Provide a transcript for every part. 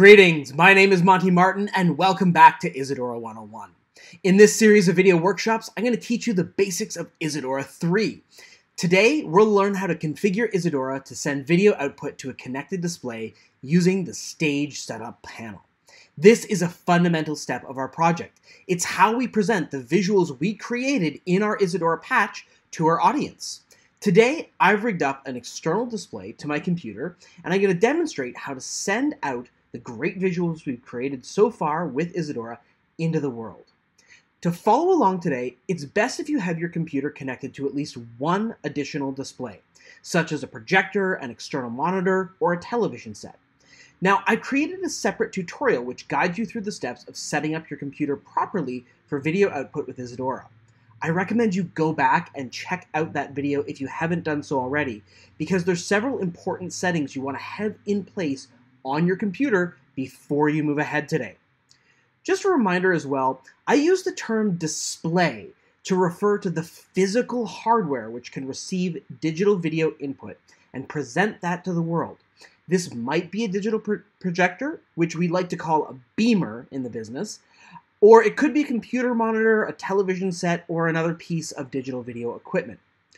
Greetings, my name is Monty Martin and welcome back to Isadora 101. In this series of video workshops, I'm going to teach you the basics of Isadora 3. Today, we'll learn how to configure Isadora to send video output to a connected display using the stage setup panel. This is a fundamental step of our project. It's how we present the visuals we created in our Isadora patch to our audience. Today, I've rigged up an external display to my computer, and I'm going to demonstrate how to send out the great visuals we've created so far with Isadora into the world. To follow along today, it's best if you have your computer connected to at least one additional display, such as a projector, an external monitor, or a television set. Now, I created a separate tutorial which guides you through the steps of setting up your computer properly for video output with Isadora. I recommend you go back and check out that video if you haven't done so already, because there's several important settings you want to have in place on your computer before you move ahead today. Just a reminder as well, I use the term display to refer to the physical hardware which can receive digital video input and present that to the world. This might be a digital projector, which we like to call a beamer in the business, or it could be a computer monitor, a television set, or another piece of digital video equipment.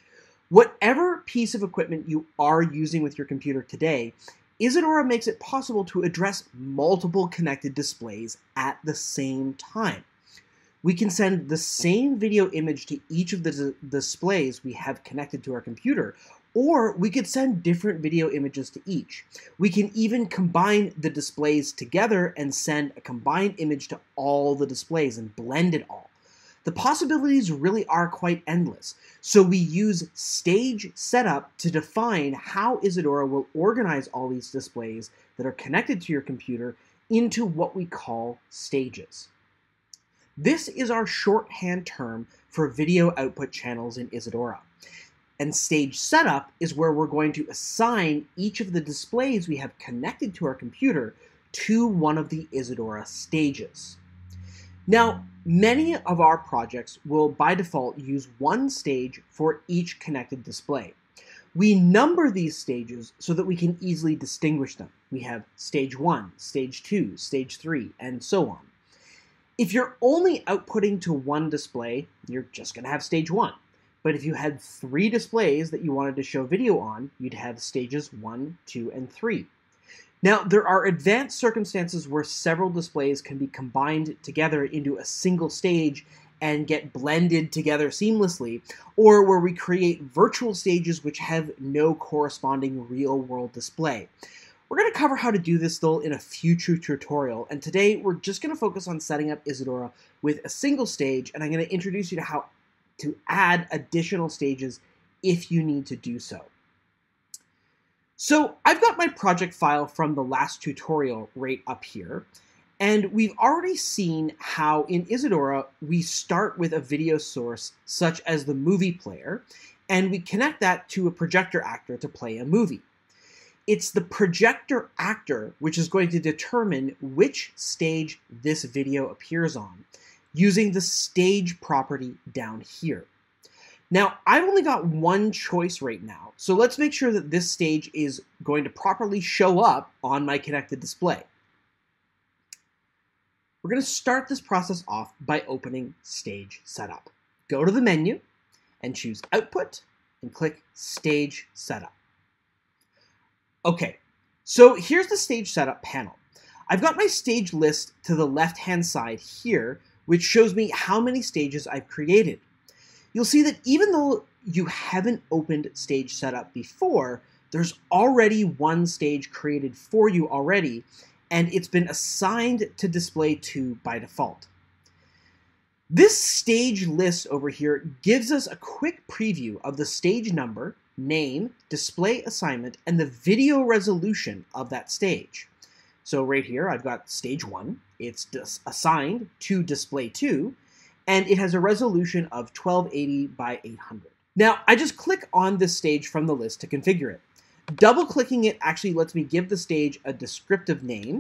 Whatever piece of equipment you are using with your computer today, Isadora makes it possible to address multiple connected displays at the same time. We can send the same video image to each of the displays we have connected to our computer, or we could send different video images to each. We can even combine the displays together and send a combined image to all the displays and blend it all. The possibilities really are quite endless, so we use stage setup to define how Isadora will organize all these displays that are connected to your computer into what we call stages. This is our shorthand term for video output channels in Isadora. And stage setup is where we're going to assign each of the displays we have connected to our computer to one of the Isadora stages. Now, many of our projects will by default use one stage for each connected display. We number these stages so that we can easily distinguish them. We have stage 1, stage 2, stage 3, and so on. If you're only outputting to one display, you're just going to have stage 1. But if you had 3 displays that you wanted to show video on, you'd have stages 1, 2, and 3. Now, there are advanced circumstances where several displays can be combined together into a single stage and get blended together seamlessly, or where we create virtual stages which have no corresponding real-world display. We're going to cover how to do this, though, in a future tutorial, and today we're just going to focus on setting up Isadora with a single stage, and I'm going to introduce you to how to add additional stages if you need to do so. So I've got my project file from the last tutorial right up here, and we've already seen how in Isadora we start with a video source such as the movie player, and we connect that to a projector actor to play a movie. It's the projector actor which is going to determine which stage this video appears on, using the stage property down here. Now, I've only got one choice right now, so let's make sure that this stage is going to properly show up on my connected display. We're going to start this process off by opening Stage Setup. Go to the menu and choose Output and click Stage Setup. Okay, so here's the Stage Setup panel. I've got my stage list to the left-hand side here, which shows me how many stages I've created. You'll see that even though you haven't opened Stage Setup before, there's already one stage created for you already, and it's been assigned to Display 2 by default. This stage list over here gives us a quick preview of the stage number, name, display assignment, and the video resolution of that stage. So right here, I've got stage 1. It's assigned to Display 2, and it has a resolution of 1280 by 800. Now, I just click on this stage from the list to configure it. Double-clicking it actually lets me give the stage a descriptive name.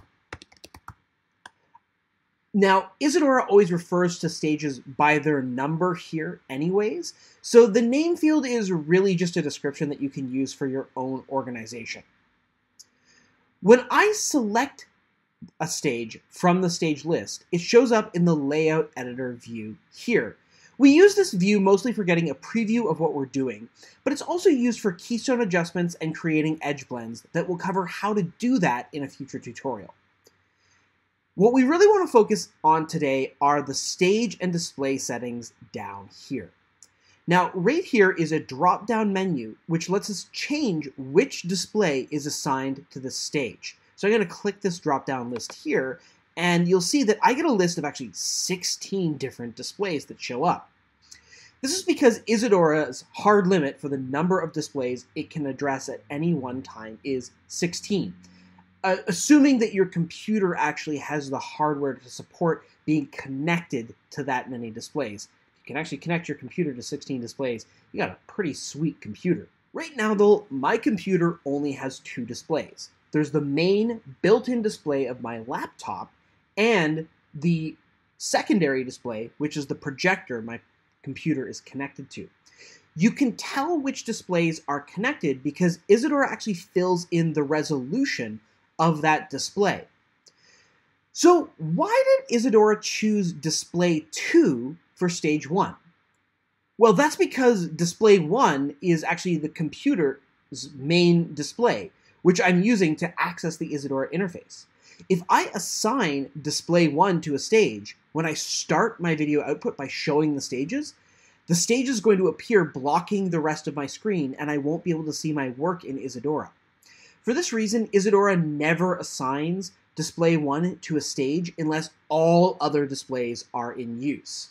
Now, Isadora always refers to stages by their number here anyways, so the name field is really just a description that you can use for your own organization. When I select a stage from the stage list, it shows up in the layout editor view here. We use this view mostly for getting a preview of what we're doing, but it's also used for keystone adjustments and creating edge blends that we'll cover how to do that in a future tutorial. What we really want to focus on today are the stage and display settings down here. Now, right here is a drop-down menu which lets us change which display is assigned to the stage. So I'm going to click this drop-down list here, and you'll see that I get a list of actually 16 different displays that show up. This is because Isadora's hard limit for the number of displays it can address at any one time is 16. Assuming that your computer actually has the hardware to support being connected to that many displays. You can actually connect your computer to 16 displays. You got a pretty sweet computer. Right now though, my computer only has 2 displays. There's the main built-in display of my laptop and the secondary display, which is the projector my computer is connected to. You can tell which displays are connected because Isadora actually fills in the resolution of that display. So why did Isadora choose display 2 for stage 1? Well, that's because display 1 is actually the computer's main display, which I'm using to access the Isadora interface. If I assign display 1 to a stage, when I start my video output by showing the stage is going to appear blocking the rest of my screen, and I won't be able to see my work in Isadora. For this reason, Isadora never assigns display 1 to a stage unless all other displays are in use.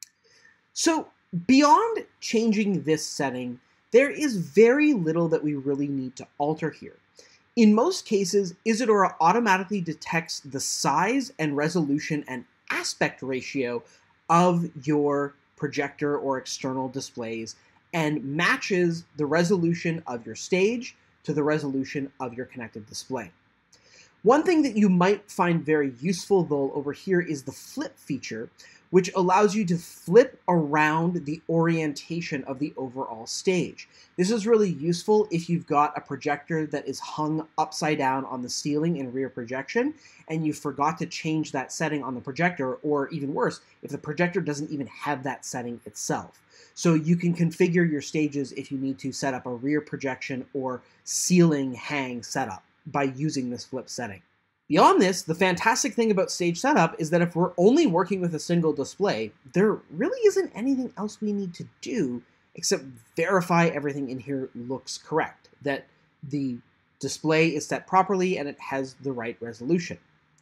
So, beyond changing this setting, there is very little that we really need to alter here. In most cases, Isadora automatically detects the size and resolution and aspect ratio of your projector or external displays and matches the resolution of your stage to the resolution of your connected display. One thing that you might find very useful though over here is the flip feature, which allows you to flip around the orientation of the overall stage. This is really useful if you've got a projector that is hung upside down on the ceiling in rear projection, and you forgot to change that setting on the projector, or even worse, if the projector doesn't even have that setting itself. So you can configure your stages if you need to set up a rear projection or ceiling hang setup by using this flip setting. Beyond this, the fantastic thing about stage setup is that if we're only working with a single display, there really isn't anything else we need to do except verify everything in here looks correct, that the display is set properly and it has the right resolution.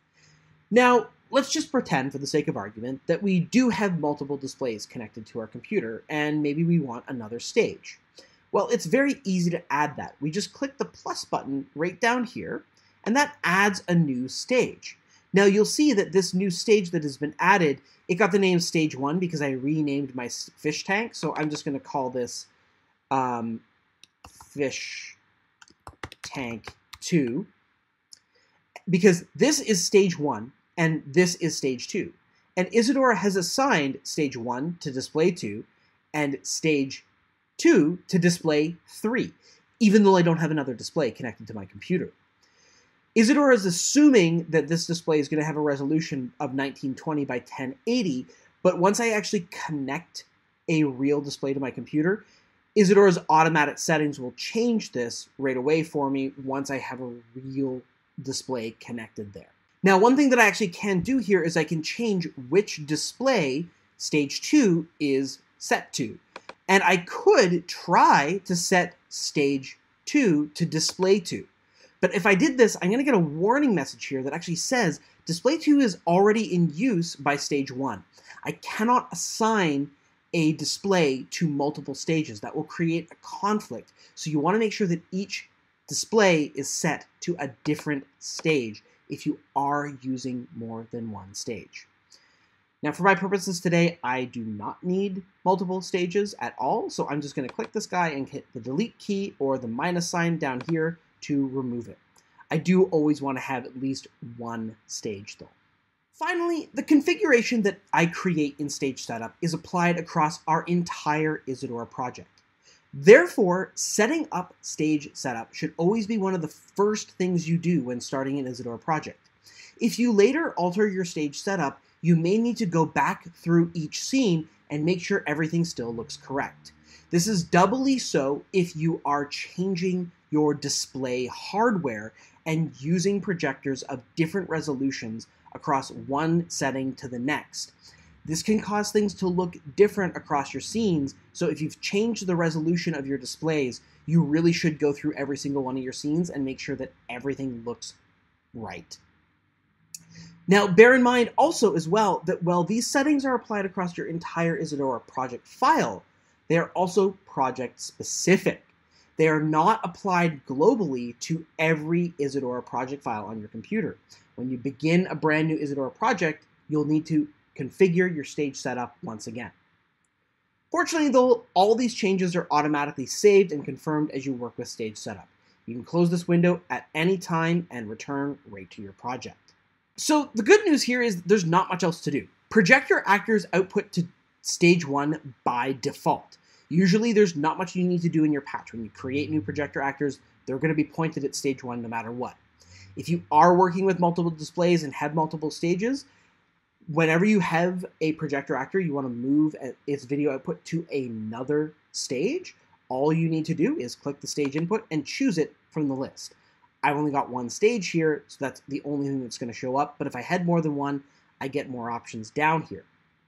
Now, let's just pretend, for the sake of argument, that we do have multiple displays connected to our computer, and maybe we want another stage. Well, it's very easy to add that. We just click the plus button right down here, and that adds a new stage. Now you'll see that this new stage that has been added, it got the name stage 1 because I renamed my fish tank, so I'm just going to call this fish tank 2, because this is stage 1 and this is stage 2. And Isadora has assigned stage 1 to display 2 and stage 2 to display 3, even though I don't have another display connected to my computer. Isadora is assuming that this display is going to have a resolution of 1920 by 1080, but once I actually connect a real display to my computer, Isadora's automatic settings will change this right away for me once I have a real display connected there. Now, one thing that I actually can do here is I can change which display stage 2 is set to. And I could try to set stage 2 to display 2. But if I did this, I'm going to get a warning message here that actually says display 2 is already in use by stage 1. I cannot assign a display to multiple stages. That will create a conflict. So you want to make sure that each display is set to a different stage if you are using more than one stage. Now, for my purposes today, I do not need multiple stages at all, so I'm just going to click this guy and hit the delete key or the minus sign down here to remove it. I do always want to have at least one stage though. Finally, the configuration that I create in stage setup is applied across our entire Isadora project. Therefore, setting up stage setup should always be one of the first things you do when starting an Isadora project. If you later alter your stage setup, you may need to go back through each scene and make sure everything still looks correct. This is doubly so if you are changing your display hardware and using projectors of different resolutions across one setting to the next. This can cause things to look different across your scenes, so if you've changed the resolution of your displays, you really should go through every single one of your scenes and make sure that everything looks right. Now, bear in mind also as well that while these settings are applied across your entire Isadora project file, they are also project specific. They are not applied globally to every Isadora project file on your computer. When you begin a brand new Isadora project, you'll need to configure your stage setup once again. Fortunately though, all these changes are automatically saved and confirmed as you work with stage setup. You can close this window at any time and return right to your project. So the good news here is there's not much else to do. Projector actors output to stage 1 by default. Usually there's not much you need to do in your patch. When you create new projector actors, they're going to be pointed at stage 1 no matter what. If you are working with multiple displays and have multiple stages, whenever you have a projector actor, you want to move its video output to another stage, all you need to do is click the stage input and choose it from the list. I've only got one stage here, so that's the only thing that's going to show up, but if I had more than one, I get more options down here.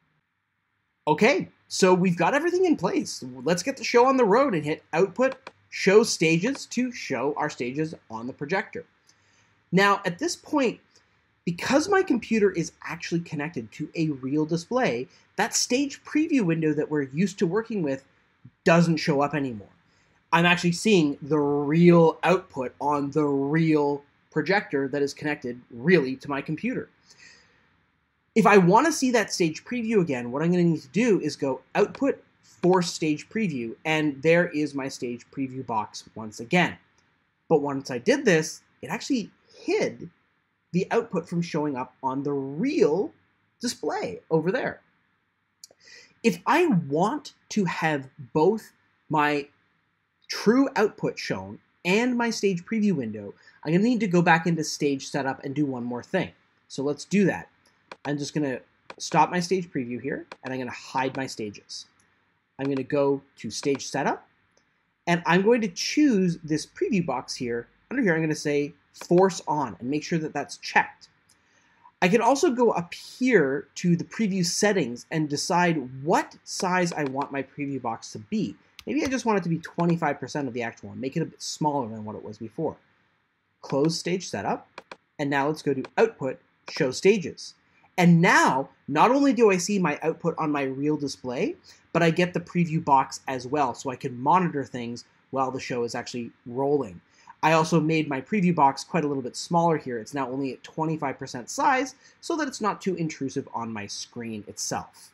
Okay, so we've got everything in place. Let's get the show on the road and hit Output, Show Stages to show our stages on the projector. Now, at this point, because my computer is actually connected to a real display, that stage preview window that we're used to working with doesn't show up anymore. I'm actually seeing the real output on the real projector that is connected really to my computer. If I want to see that stage preview again, what I'm going to need to do is go Output, Force Stage Preview, and there is my stage preview box once again. But once I did this, it actually hid the output from showing up on the real display over there. If I want to have both my true output shown and my stage preview window, I'm going to need to go back into stage setup and do one more thing. So let's do that. I'm just going to stop my stage preview here, and I'm going to hide my stages. I'm going to go to stage setup, and I'm going to choose this preview box here. Under here, I'm going to say force on and make sure that that's checked. I can also go up here to the preview settings and decide what size I want my preview box to be. Maybe I just want it to be 25% of the actual one, make it a bit smaller than what it was before. Close stage setup, and now let's go to Output, Show Stages. And now, not only do I see my output on my real display, but I get the preview box as well, so I can monitor things while the show is actually rolling. I also made my preview box quite a little bit smaller here. It's now only at 25% size, so that it's not too intrusive on my screen itself.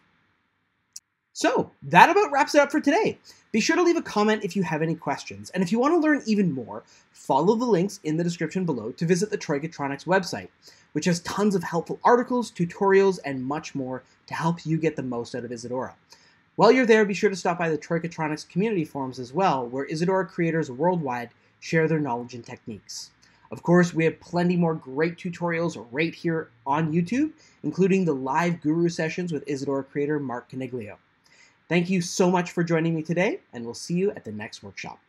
So, that about wraps it up for today. Be sure to leave a comment if you have any questions, and if you want to learn even more, follow the links in the description below to visit the Troikatronix website, which has tons of helpful articles, tutorials, and much more to help you get the most out of Isadora. While you're there, be sure to stop by the Troikatronix community forums as well, where Isadora creators worldwide share their knowledge and techniques. Of course, we have plenty more great tutorials right here on YouTube, including the live guru sessions with Isadora creator Mark Caniglio. Thank you so much for joining me today, and we'll see you at the next workshop.